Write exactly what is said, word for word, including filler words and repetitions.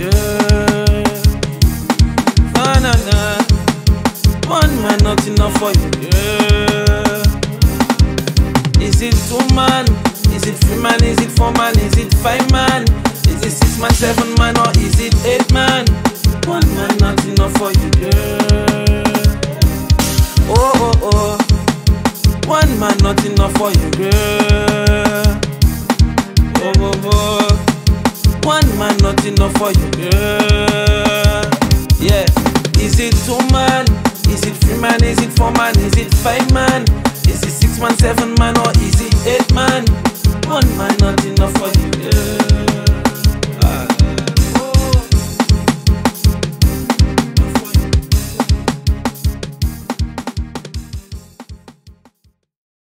girl. Na na na. One man not enough for you, girl. Is it two man? Is it three man? Is it four man? Is it five man? Is it six man, seven man, or is it eight man? One man not enough for you, girl. Oh oh oh. One man not enough for you, girl. Oh oh oh. One man not enough for you, girl. Yeah. Is it two man? Is it three man? Is it four man? Is it five man? Is it six man, seven man, or is it eight man? One man not enough for you, girl.